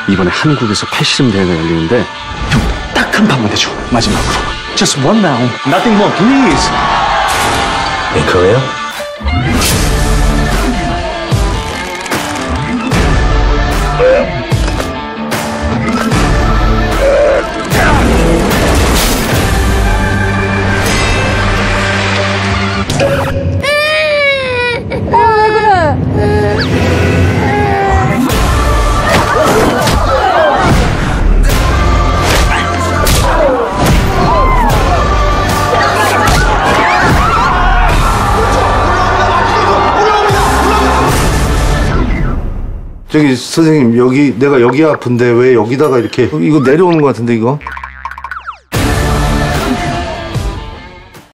이번에 한국에서 팔씨름 대회가 열리는데 형 딱 한 판만 해줘. 마지막으로. Just one round. Nothing more, please. In Korea? 저기 선생님, 여기 내가 여기 아픈데 왜 여기다가 이렇게 이거 내려오는 것 같은데 이거?